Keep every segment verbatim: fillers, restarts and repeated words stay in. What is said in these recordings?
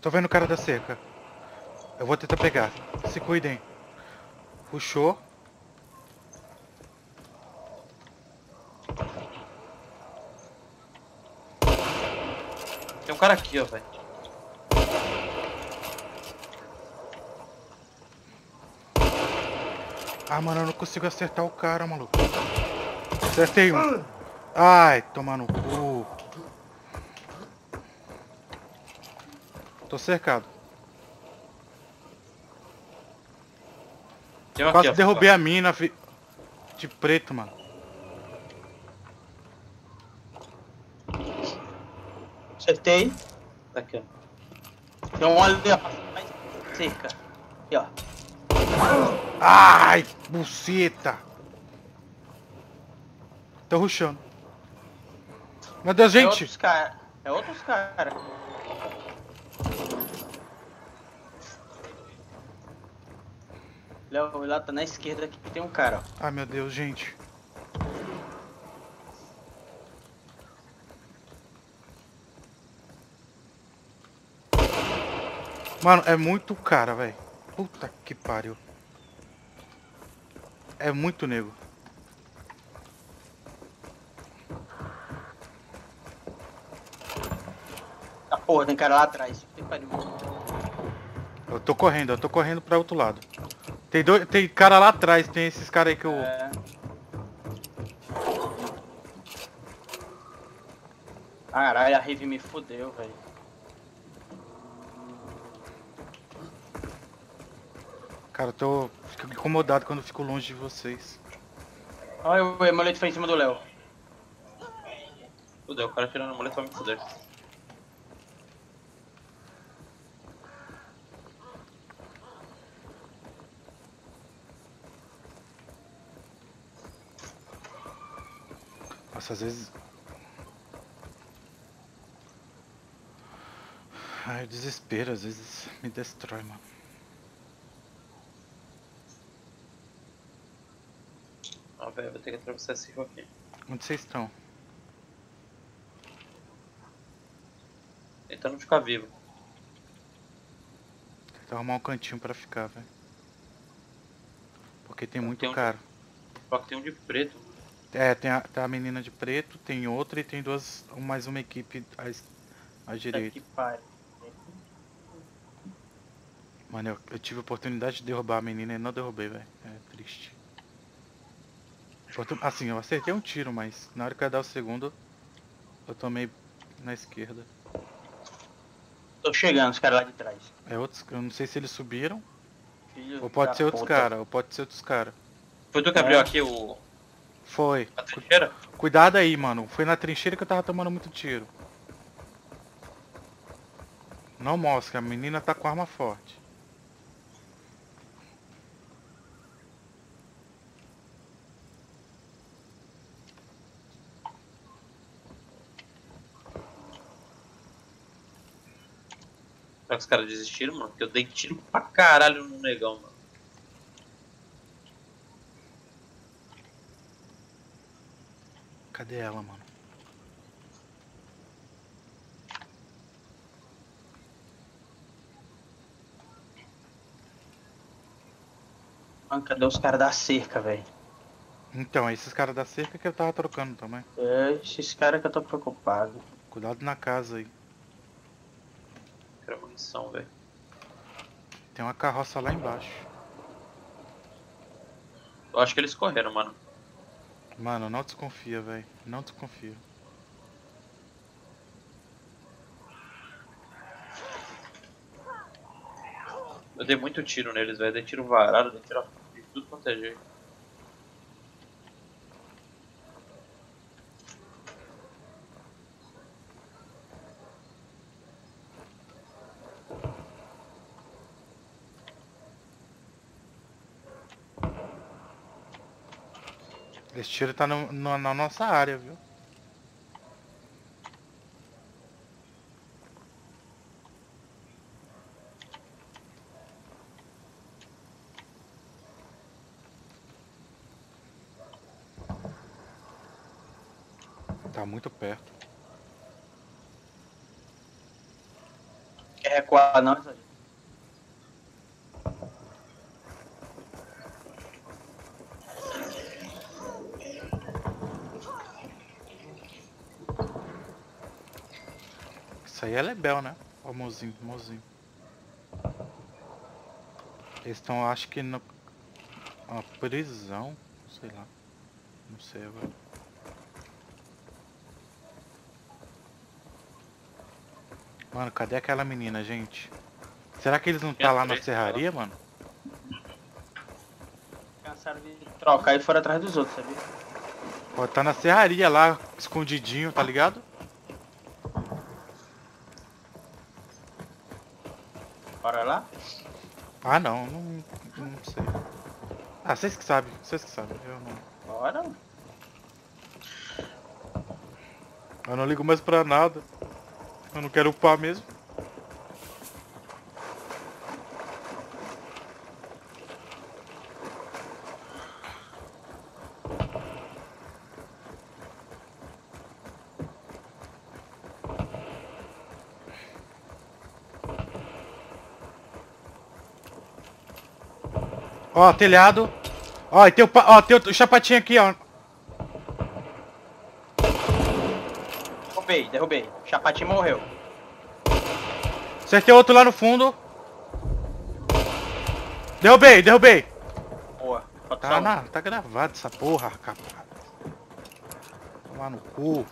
Tô vendo o cara da cerca. Eu vou tentar pegar. Se cuidem. Puxou. Tem um cara aqui, ó, velho. Ah, mano, eu não consigo acertar o cara, maluco. Acertei um. Ai, tomar no cu. Tô cercado. Tem um aqui, Quase ó. derrubei a mina fi... de preto, mano. Acertei. Tá aqui, ó. Tem um ali, ó. Mais cerca. Aqui, ó. Ai, buceta. Tô rushando. Meu Deus, É gente. outros caras. É outros caras. Léo, lá tá na esquerda aqui, tem um cara, ó. Ai, meu Deus, gente. Mano, é muito cara, velho. Puta que pariu. É muito nego. Ah, porra, tem cara lá atrás. Tem que pariu. Eu tô correndo, eu tô correndo pra outro lado. Tem, dois, tem cara lá atrás, tem esses caras aí que eu... É... Caralho, a Rive me fudeu, velho. Cara, eu tô... Fico incomodado quando eu fico longe de vocês. Olha o amuleto foi em cima do Léo. Fudeu, o cara tirando a mulher pra me fuder. Nossa, às vezes... Ai, o desespero às vezes me destrói, mano. Ah, velho, vou ter que atravessar esse rio aqui. Onde vocês estão? Tentando ficar vivo. Tentar arrumar um cantinho pra ficar, velho. Porque tem Só que muito tem um cara. de... Só que tem um de preto, mano. É, tem a, tem a menina de preto, tem outra e tem duas... Mais uma equipe à, es- à Tá direita. que pariu. Mano, eu, eu tive a oportunidade de derrubar a menina e não derrubei, velho. É triste. Oportun- Assim, eu acertei um tiro, mas na hora que eu ia dar o segundo, eu tomei na esquerda. Tô chegando, os caras lá de trás. É outros... Eu não sei se eles subiram, Filho ou pode da ser outros puta. caras, ou pode ser outros caras. Foi tu que É. abriu aqui o... Foi. a trincheira? Cuidado aí, mano. Foi na trincheira que eu tava tomando muito tiro. Não mostra, a menina tá com arma forte. Será que os caras desistiram, mano? Porque eu dei tiro pra caralho no negão, mano. Cadê ela, mano? Mano, cadê os caras da cerca, velho? Então, é esses caras da cerca que eu tava trocando também. É esses caras que eu tô preocupado. Cuidado na casa aí. Quero munição, velho. Tem uma carroça lá embaixo. Eu acho que eles correram, mano. Mano, não desconfia, velho. Não desconfia. Eu dei muito tiro neles, velho. Dei tiro varado, dei tiro de tudo quanto é jeito. Esse tiro tá no- no- na nossa área, viu? Tá muito perto. É recuar não, Exagero. Isso aí é Lebel, né? Ó, mozinho, mozinho. Eles estão, acho que, na uma prisão. Sei lá. Não sei agora. Mano, cadê aquela menina, gente? Será que eles não tá lá na serraria, mano? Cansaram de trocar e foram atrás dos outros, sabia? Pode tá na serraria lá, escondidinho, tá ligado? Bora lá? Ah, não, não, não sei. Ah, vocês que sabem, vocês que sabem. Eu não, Bora. eu não ligo mais pra nada. Eu não quero upar mesmo. Ó, telhado. Ó, e tem o, pa- ó, tem o chapatinho aqui, ó. Derrubei, derrubei. Chapatinho morreu. Acertei outro lá no fundo. Derrubei, derrubei. Boa. Falta Tá, só um. na, tá gravado essa porra, rapaz. Tomar no cu.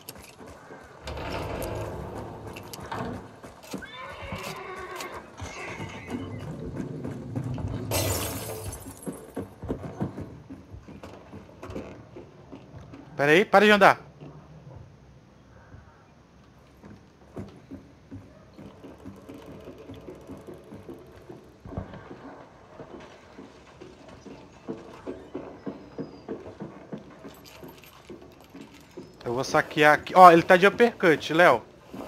Pera aí, para de andar. Eu vou saquear aqui. Ó, ele tá de uppercut, Léo.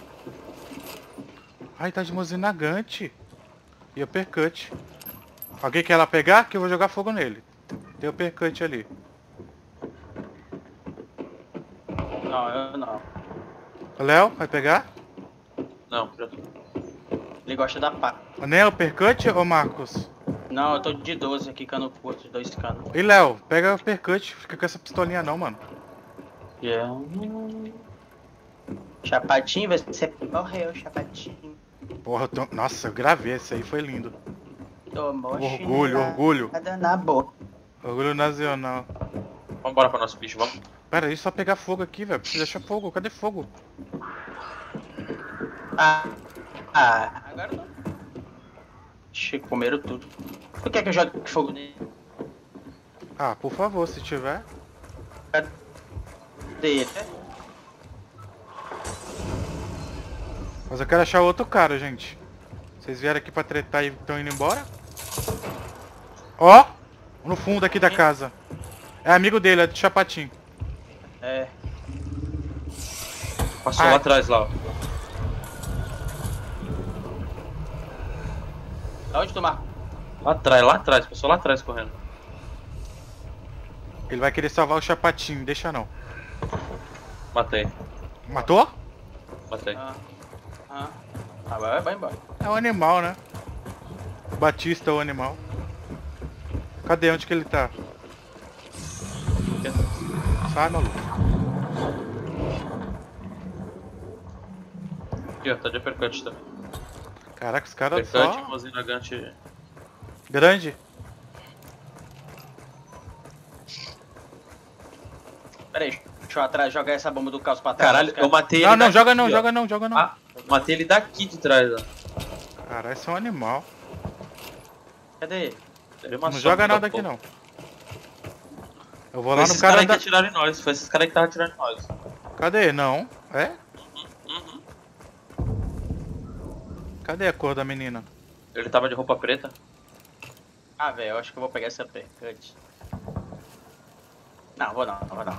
Ai, tá de mozinagante. E uppercut. Alguém quer lá pegar? Que eu vou jogar fogo nele. Tem uppercut ali. Não, eu não. Léo, vai pegar? Não, já tô. Ele gosta da pá. Nem é uppercut, ô Marcos? Não, eu tô de doze aqui, cano curto, de dois canos. E Léo, pega o uppercut. Fica com essa pistolinha não, mano. Yeah. Chapatinho, você morreu, chapatinho. Porra, eu tô... Nossa, eu gravei. Esse aí foi lindo. Tomou Orgulho, chinelada orgulho. na boca. Orgulho nacional. Vamos embora pra nosso bicho, vamos. Pera aí, só pegar fogo aqui, velho. Precisa achar fogo. Cadê fogo? Ah, ah, agora não. Ixi, comeram tudo. Tu quer que eu jogue fogo nele? Ah, por favor, se tiver. Dele. Mas eu quero achar outro cara, gente. Vocês vieram aqui pra tretar e estão indo embora? Ó! No fundo aqui da casa. É amigo dele, é do Chapatinho. É. Passou Ai. lá atrás, lá, ó. Onde tu marca? Lá atrás, lá atrás, passou lá atrás correndo. Ele vai querer salvar o Chapatinho, deixa não. Matei, Matou? matei. Ah, ah. Ah, vai, vai embora. É um animal, né? Batista é o animal. Cadê? Onde que ele tá? Sai, maluco. Aqui, ó, tá de uppercut também. Caraca, os caras Uppercut, só... mozinagante. Grande? Pera aí, deixa eu atrás, jogar essa bomba do caos pra trás. Caralho, eu matei ele Não, não, daqui, joga não, ó. joga não, joga não. Ah, matei ele daqui de trás, ó. Caralho, esse é um animal. Cadê ele? Ele Não matou joga a nada porra. aqui não. Eu vou Foi lá esses no caras cara aí que da... atiraram em nós, foi esses caras que estavam atirando em nós. Cadê? Não. É? Uhum. Cadê a cor da menina? Ele tava de roupa preta. Ah, velho, eu acho que eu vou pegar essa percute. Não, vou não, não vou não.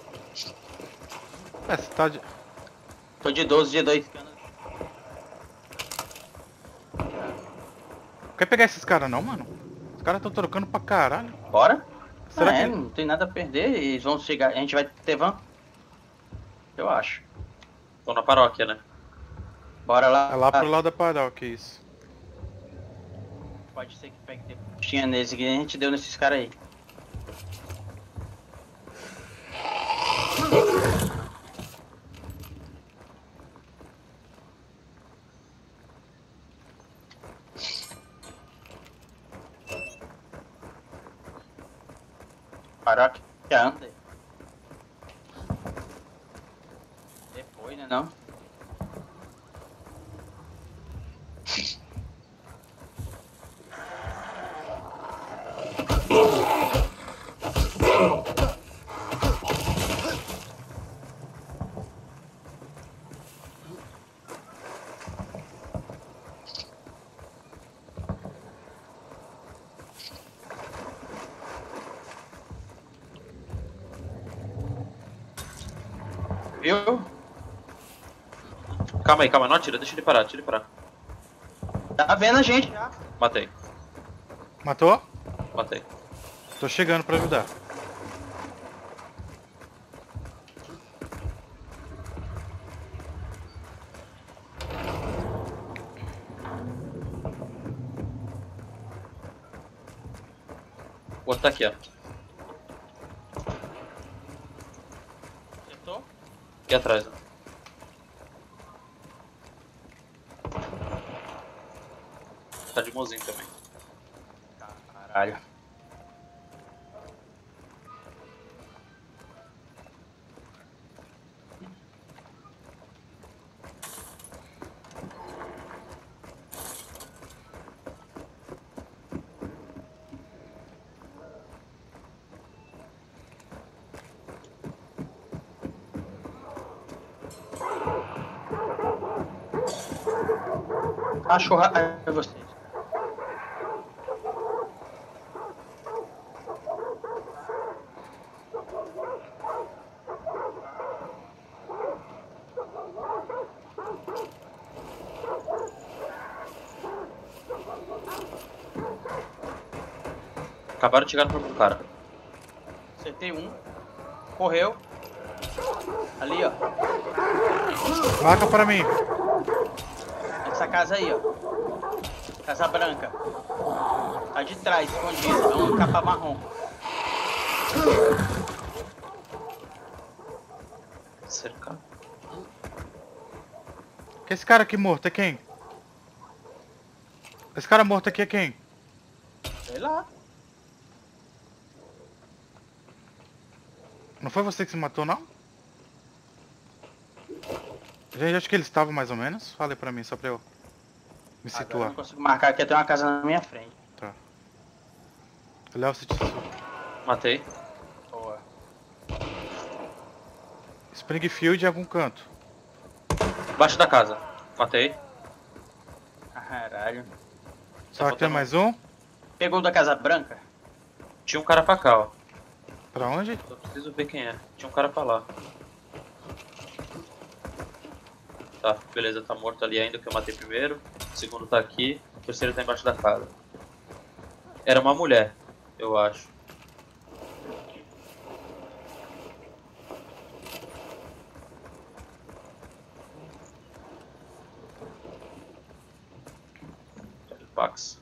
É, você tá de... Tô de doze, de dois canos. Quer pegar esses caras não, mano? Os caras estão trocando pra caralho. Bora? Será ah, que- é, não tem nada a perder, eles vão chegar, a gente vai ter van? Eu acho. Tô na paróquia, né? Bora lá. É lá pro lado da paróquia, isso. Pode ser que pegue depois. Tinha nesse que a gente deu nesses caras aí. Parou aqui antes. Depois, né não? Viu? Calma aí, calma, não atira, deixa ele parar, deixa ele parar. Tá vendo a gente já. Matei, Matou? matei. Tô chegando pra ajudar. O outro tá aqui, ó. Acertou? Aqui atrás, ó. Tá de mozinho também. Caralho. Achou é vocês. Acabaram de chegar no próprio cara. Acertei um. Correu. Ali, ó. Marca pra mim. Essa casa aí, ó. Casa branca. Tá de trás, escondida. É um capa marrom. Cercar. Que esse cara aqui morto é quem? Esse cara morto aqui é quem? Sei lá. Não foi você que se matou, não? Gente, acho que ele estava mais ou menos. Fale pra mim, só pra eu me Agora eu situar. não consigo marcar aqui, tem uma casa na minha frente. Tá. Léo, se te... Matei. Boa. Springfield em algum canto. Embaixo da casa. Matei. Caralho. Só que tem faltando mais um? Pegou o da casa branca? Tinha um cara pra cá, ó. Pra onde? Só preciso ver quem é. Tinha um cara pra lá. Tá, beleza, tá morto ali ainda, que eu matei primeiro. O segundo tá aqui. O terceiro tá embaixo da casa. Era uma mulher, eu acho. Pax.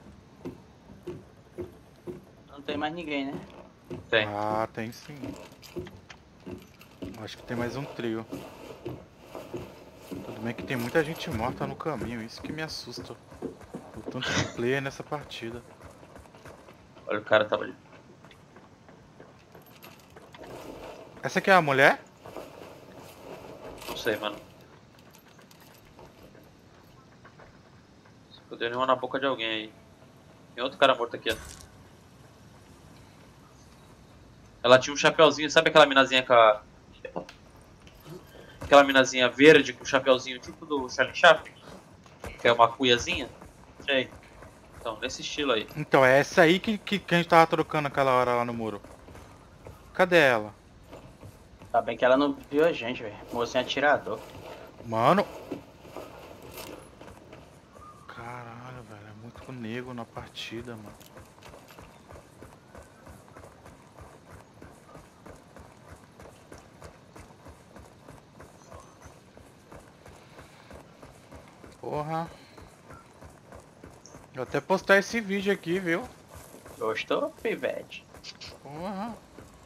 Não tem mais ninguém, né? Tem. Ah, tem sim. Acho que tem mais um trio. Tudo bem que tem muita gente morta no caminho, isso que me assusta. O tanto de player nessa partida. Olha, o cara tava ali. Essa aqui é a mulher? Não sei, mano. Eu dei uma na boca de alguém aí. Tem outro cara morto aqui, ó. Ela tinha um chapeuzinho, sabe aquela minazinha com a... Aquela minazinha verde com o chapeuzinho tipo do Charlie Chaplin? Que é uma cuiazinha? Sei. Então, nesse estilo aí. Então, é essa aí que, que, que a gente tava trocando aquela hora lá no muro. Cadê ela? Tá bem que ela não viu a gente, velho. Mocinho atirador. Mano. Caralho, velho. É muito nego na partida, mano. Porra. Vou até postar esse vídeo aqui, viu? Gostou, pivete? Porra.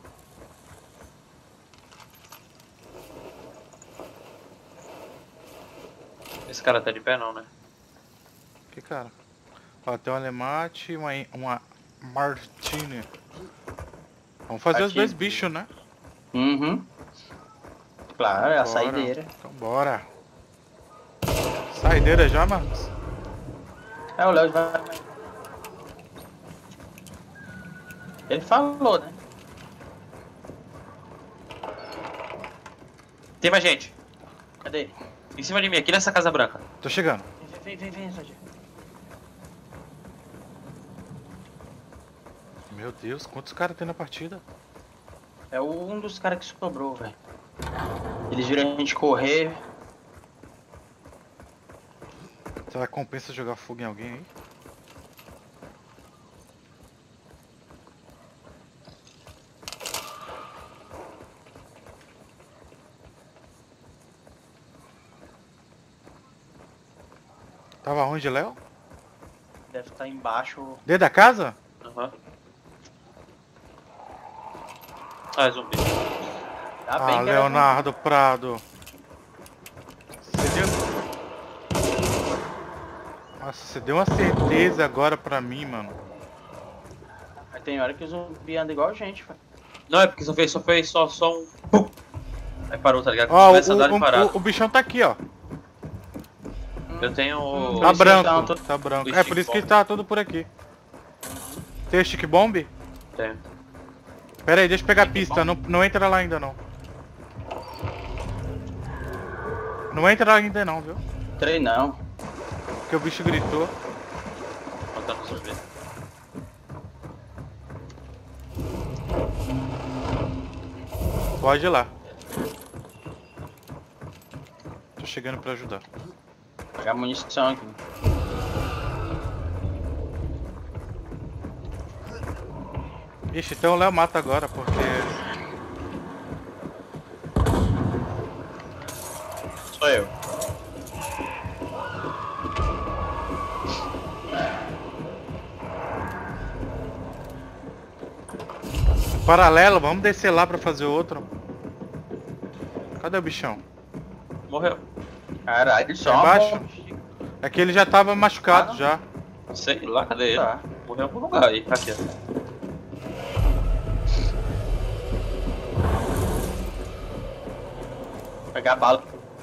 Esse cara tá de pé não, né? Que cara? Ó, tem um alemate e uma, uma martini. Vamos fazer os dois Martini. bichos, né? Uhum. Claro, é a Bora. saideira. Então bora. Saideira já, Marcos? É, o Léo vai... Ele falou, né? Tem mais gente. Cadê? Em cima de mim, aqui nessa casa branca. Tô chegando. Vem, vem, vem, vem, Sadia. Meu Deus, quantos caras tem na partida? É um dos caras que sobrou, velho. Eles viram a gente correr. Será que compensa jogar fogo em alguém aí? Tava onde, Léo? Deve estar embaixo. Dentro da casa? Aham. Ah, é zumbi. Tá Ah, bem que era Leonardo Prado. Você deu... Nossa, você deu uma certeza agora pra mim, mano. zumbi. Mas tem hora que o zumbi anda igual a gente, velho. Não, é porque só fez, só fez só, só um... Pum. Aí parou, tá ligado? Ó, o, Começa a andar e o, parar. o, o bichão tá aqui, ó. Eu tenho... Hum, Tá Por isso que branco, tá todo- tá branco. o É stick por isso que bomb. tá tudo por aqui. Tem stick bomb? Tenho. Pera aí, deixa eu pegar a Stick pista. Não, não entra lá ainda não. Não entra lá ainda não, viu? Trem não. Porque o bicho gritou. Matando o zumbi. Pode ir lá. Tô chegando pra ajudar. Pegar munição aqui. Ixi, então o Léo mata agora, porque... Sou eu. Paralelo, vamos descer lá pra fazer outro. Cadê o bichão? Morreu. Caralho, só Tá uma embaixo? bomba. É que ele já tava machucado Ah, não. já. Sei lá, cadê ele? Tá. Morreu em algum lugar aí. Aqui, ó. Pegar bala.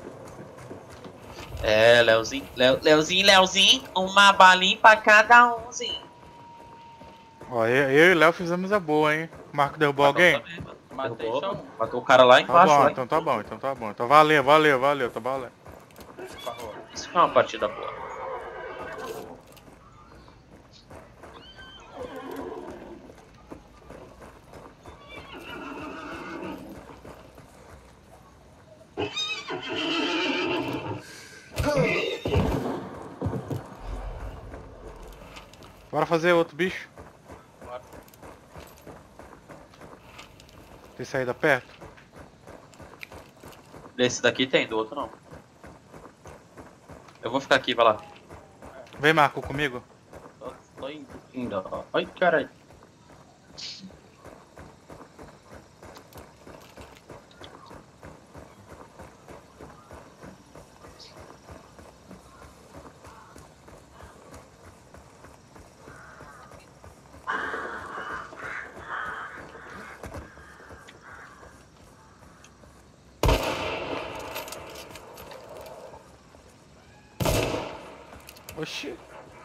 É, Leozinho, Leo, Leozinho, Leozinho, uma balinha pra cada umzinho. Ó, eu, eu e o Léo fizemos a boa, hein? O Marco derrubou alguém? Também, mano. Matei Derrubou, só um. matou o cara lá Tá embaixo. bom, lá então tá bom, então tá bom. Então valeu, valeu, valeu, tá valendo. Por favor. Isso foi uma partida boa. Bora fazer outro bicho? Bora. Tem saída perto? Desse daqui tem, do outro não. Eu vou ficar aqui, vai lá. Vem, Marco, comigo. Tô, tô indo. indo, ó. Ai, caralho. Oxi.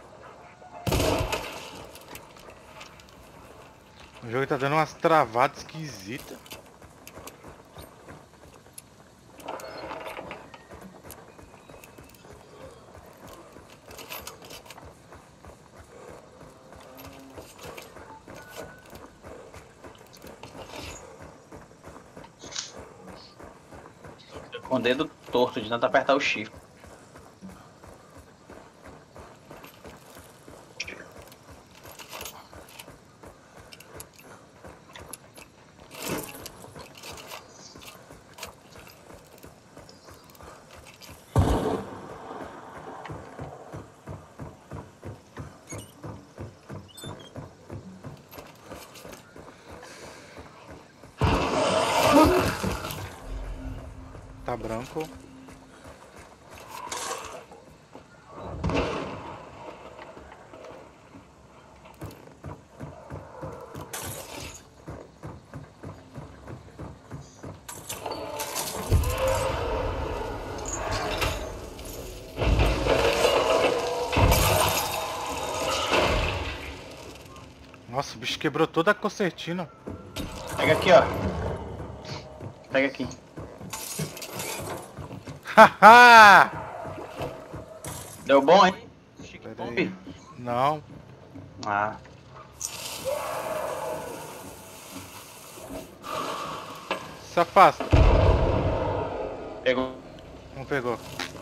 O jogo tá dando umas travadas esquisitas. Com o dedo torto de tanto apertar o shift. tá branco. Nossa, o bicho quebrou toda a concertina. Pega aqui, ó. Pega aqui. Haha! Deu bom, hein? Chique Pera Pump? aí. Não. Ah. Se afasta. Pegou. Não pegou.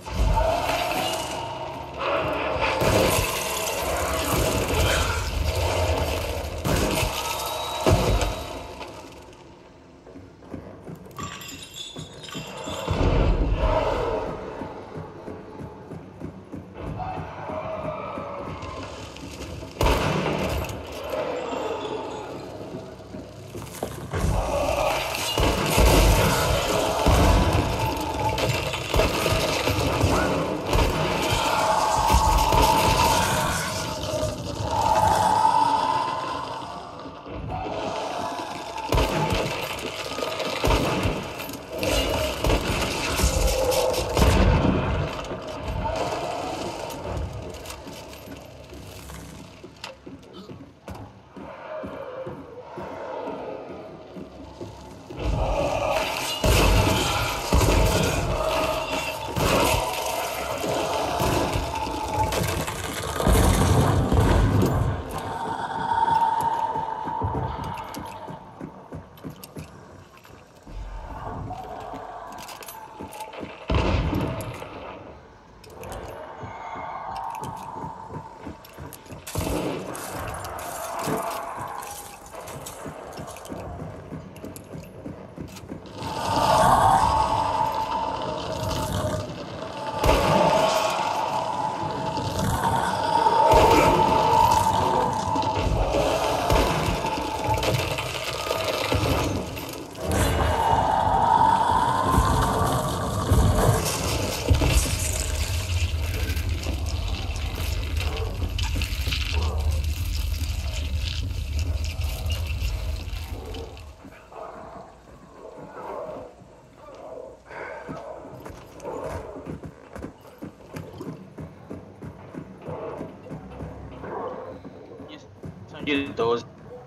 De doze.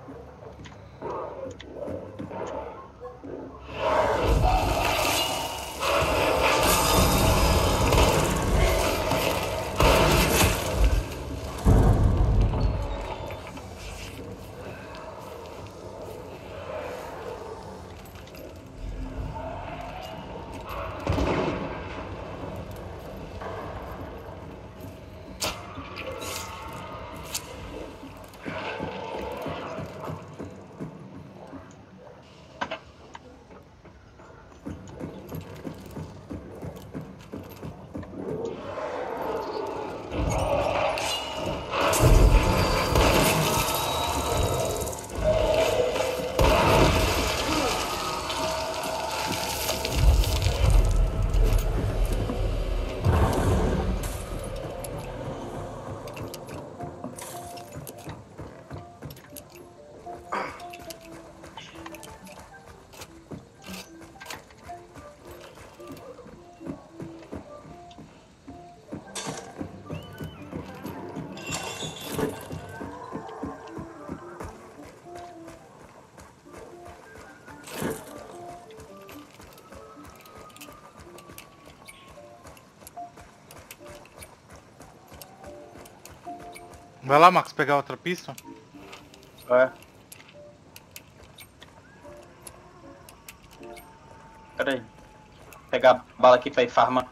Vai lá, Max, pegar outra pista. É. Pera aí. Pegar a bala aqui pra ir farmar.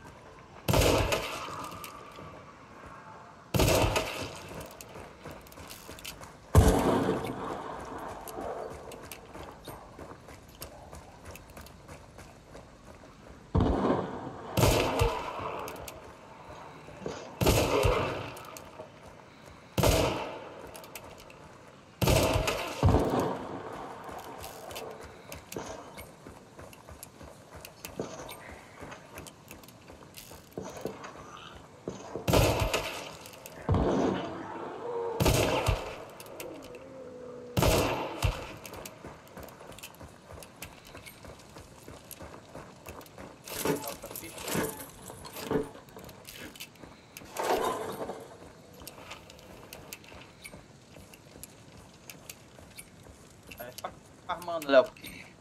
farmando, Léo.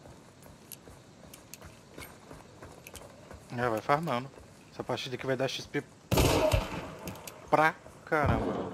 É, vai farmando. Essa partida aqui vai dar X P pra caramba.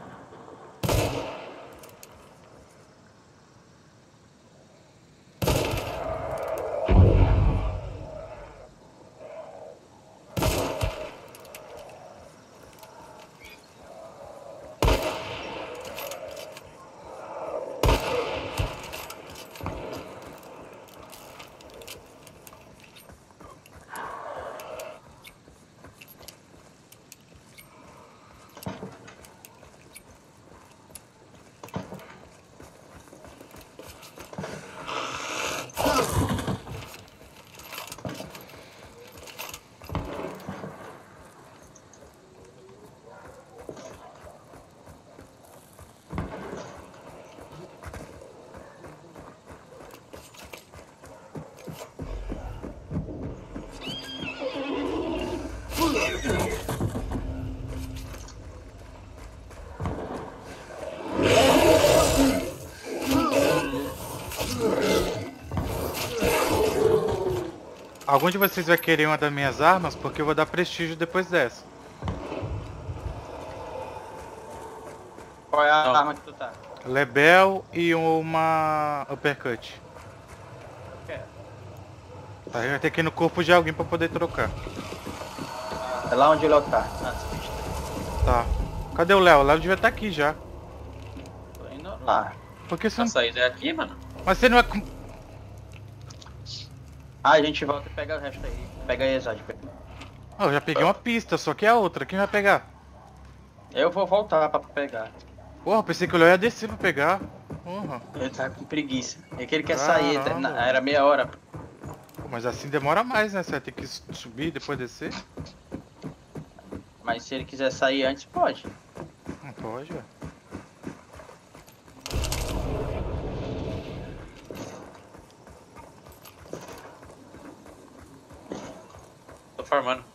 Algum de vocês vai querer uma das minhas armas? Porque eu vou dar prestígio depois dessa. Qual é a Não. arma que tu tá? Lebel e uma uppercut. Eu quero. Tá, vai ter que ir no corpo de alguém pra poder trocar. É lá onde o Léo tá. Nas pistas. Tá. Cadê o Léo? O Léo devia estar aqui já. Tô indo lá. Porque você A não... saída é aqui, mano. Mas você não é... com- Ah, a gente volta e pega o resto aí. Pega aí, Exad. Ah, eu já peguei uma pista, só que é a outra. Quem vai pegar? Eu vou voltar pra pegar. Porra, pensei que o Léo ia descer pra pegar. Porra. Ele tá com preguiça. É que ele quer Caramba. sair. tá- na- Era meia hora. Pô, mas assim demora mais, né? Você vai ter que subir e depois descer? Mas se ele quiser sair antes, pode. Não pode, velho. Tô farmando.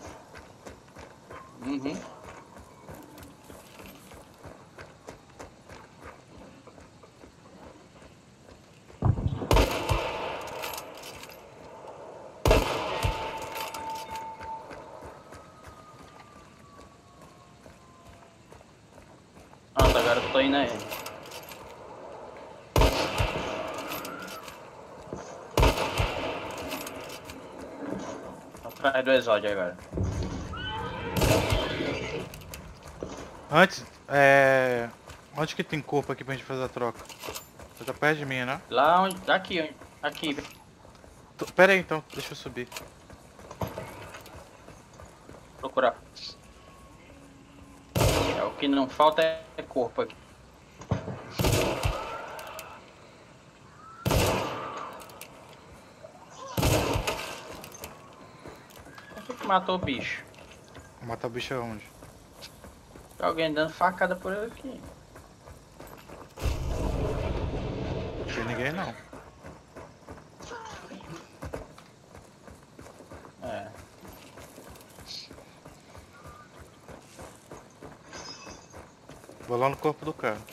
Uhum. Pronto, agora eu tô indo aí. Tô atrás do Exódio agora. Antes, é... Onde que tem corpo aqui pra gente fazer a troca? Você tá perto de mim, né? Lá onde. Aqui, onde- aqui. Tô- Pera aí então, deixa eu subir. Procurar. É, o que não falta é corpo aqui. Quem que matou o bicho? Vou matar o bicho aonde? Tem alguém dando facada por aqui. Não tem ninguém não. É. Vou lá no corpo do cara.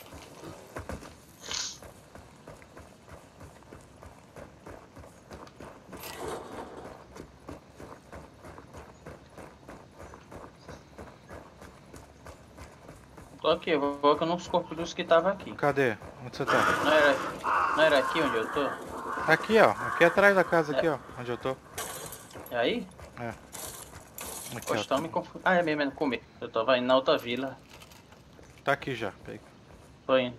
Tô aqui, eu vou colocar nos corpos dos que tava aqui. Cadê? Onde você tá? Não era, não era aqui onde eu tô? Aqui, ó. Aqui atrás da casa, aqui, ó. Onde eu tô. É aí? Aqui, Pois ó. estão me confundindo. Ah, é mesmo, é no comer. Eu tava indo na outra vila. Tá aqui já. Pega. Tô indo.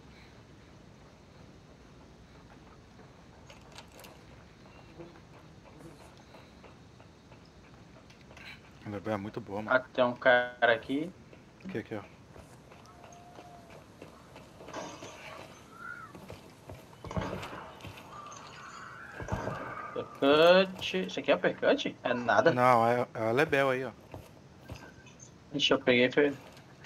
A Lebel é muito boa, mano. Ah, tem um cara aqui. Aqui, aqui, ó. Uppercut. Isso aqui é uppercut? É nada. Não, é, é a Lebel aí, ó. Deixa eu peguei e foi.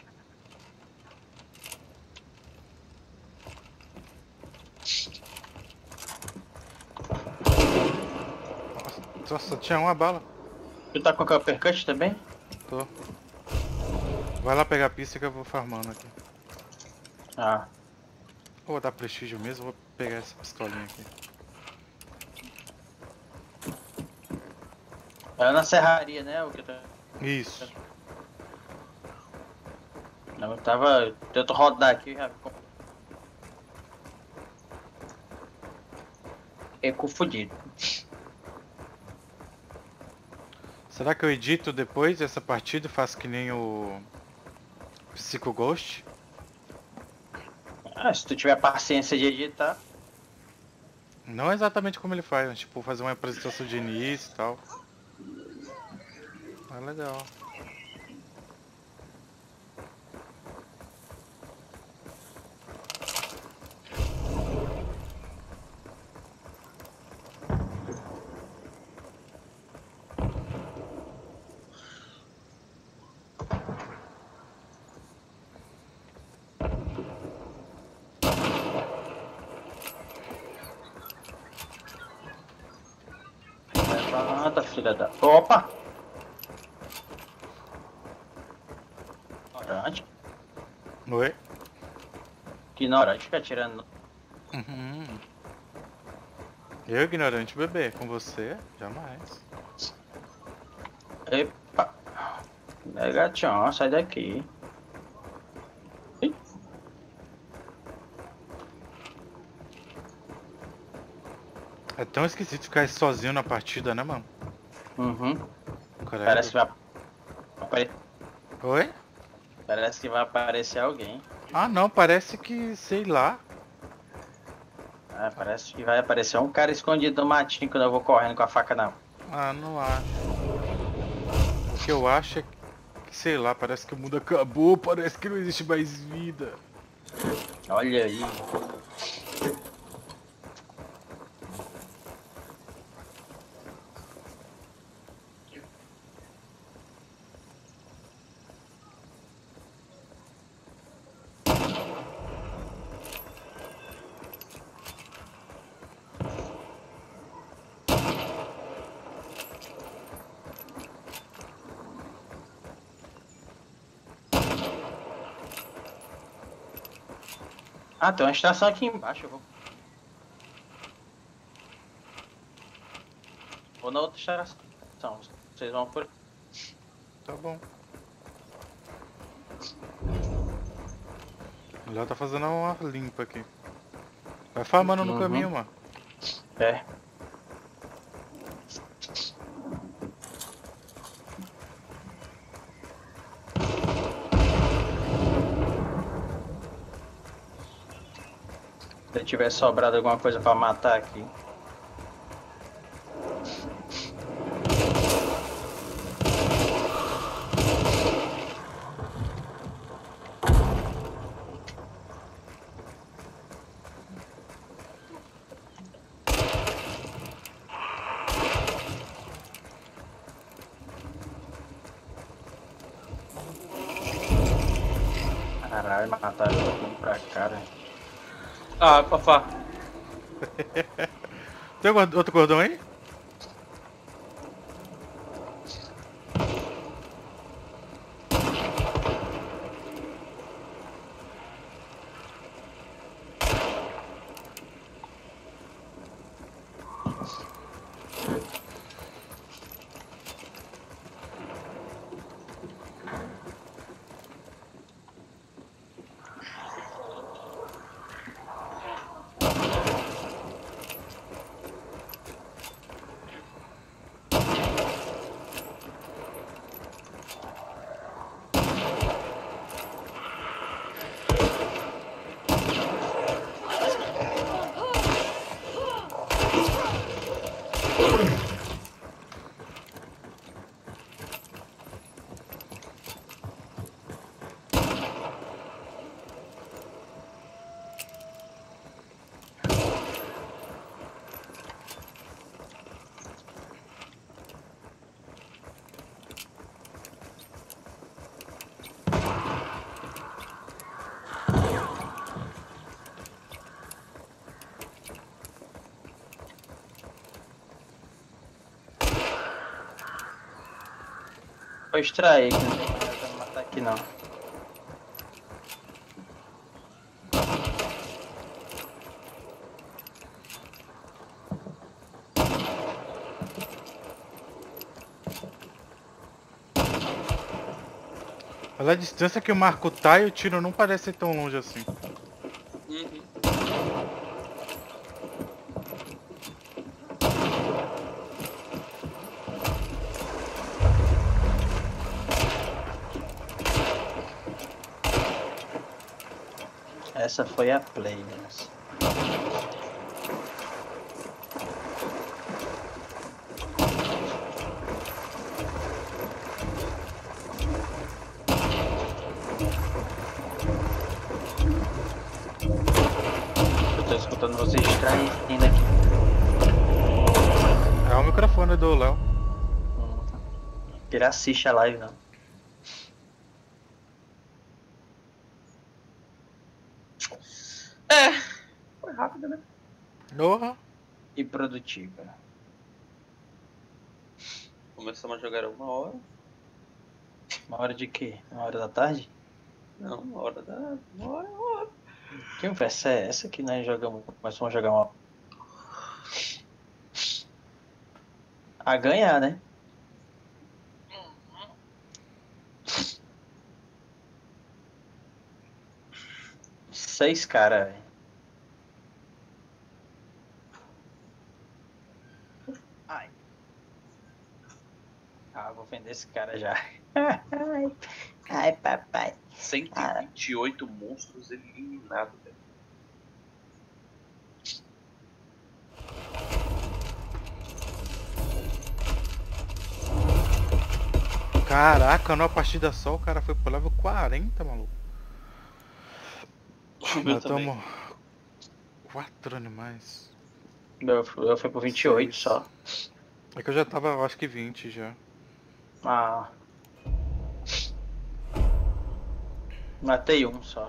Nossa, tinha uma bala. Tu tá com o uppercut também? Tô. Vai lá pegar a pista que eu vou farmando aqui. Ah. Vou dar prestígio mesmo, vou pegar essa pistolinha aqui. É na serraria, né? O que eu tô... Isso. Não, eu tava. Eu tento rodar aqui já. Fiquei confundido. Será que eu edito depois essa partida e faço que nem o Psycho Ghost? Ah, se tu tiver paciência de editar. Não exatamente como ele faz, mas, tipo, fazer uma apresentação de início e tal. Ah, legal. Levanta, filha da. Opa! Ignorante. Oi? Que ignorante fica atirando. Uhum. Eu, ignorante bebê, com você, jamais. Epa! Negatião, sai daqui. Ih, É tão esquisito ficar sozinho na partida, né, mano? Uhum. Caralho. Parece que vai apare... Oi? Parece que vai aparecer alguém. Ah, não, parece que, sei lá. Ah, parece que vai aparecer um cara escondido no matinho quando eu vou correndo com a faca na mão. Ah, não acho. O que eu acho é que, sei lá, parece que o mundo acabou, parece que não existe mais vida. Olha aí. Ah, tem uma estação aqui embaixo. Eu vou... vou na outra estação. Vocês vão por... Tá bom. O Léo tá fazendo uma limpa aqui. Vai farmando no Uhum. caminho, mano. É. Se tiver sobrado alguma coisa pra matar aqui. Caralho, mataram tudo pra cara. Ah, Fafá. Tem algum outro cordão aí? Vou extrair, que não tem nada pra matar aqui não. Pela distância que o Marco tá e o tiro não parece ser tão longe assim. Uhum. Essa foi a play, né? Eu tô escutando vocês distraindo aqui. É o microfone do Léo. Hum. Ele assiste a live, não. É, foi rápido, né? Porra. E produtiva. Começamos a jogar uma hora. Uma hora de quê? Uma hora da tarde? Não, uma hora da. Uma hora, uma hora. Que conversa é essa que nós jogamos? Começamos a jogar uma. A ganhar, né? Seis caras, velho. Ai. Ah, vou vender esse cara já. Ai, ai, papai. cento e vinte e oito monstros eliminados, velho. Caraca, numa partida só o cara foi pro level quarenta, maluco. Meu Nós também. estamos quatro animais. Meu, eu fui pro vinte e oito Seis. só. É que eu já tava, eu acho que vinte já. Ah. Matei um só.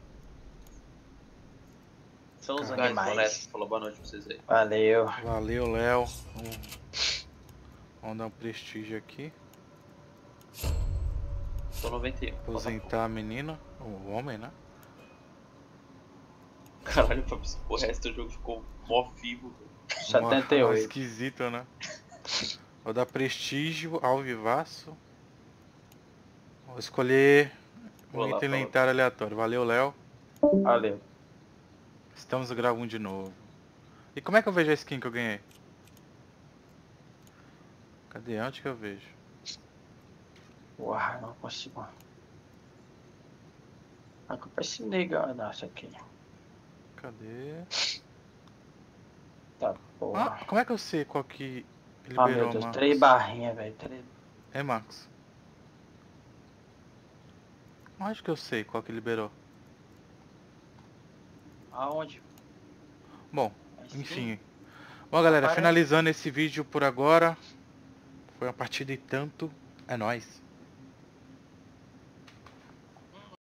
São os Caralho, Guys, animais. Boneto, falou boa noite pra vocês aí. Valeu. Valeu, Léo. Vamos, vamos dar um prestígio aqui. Tô noventa e um. Aposentar a menina. O homem, né? Caralho, Fabrício, o resto do jogo ficou mó vivo, velho. setenta e Uma- oito. Esquisito, né? Vou dar prestígio ao vivaço. Vou escolher um Vou lá, item fala. lendário aleatório. Valeu, Léo. Valeu. Estamos gravando de novo. E como é que eu vejo a skin que eu ganhei? Cadê? Onde que eu vejo? Uau, não consigo. A culpa é esse negão. Nossa, aqui. Cadê? Tá, porra. Ah, como é que eu sei qual que Ah, meu liberou, Deus. Marcos? Três barrinhas, velho. Três... É, Marcos? Onde que eu sei qual que liberou? Aonde? Bom, Assim? enfim. Bom, galera, Aparece. finalizando esse vídeo por agora. Foi uma partida e tanto. É nóis.